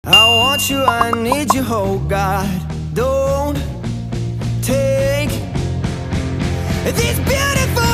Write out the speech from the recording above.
I want you, I need you, oh God. Don't take these beautiful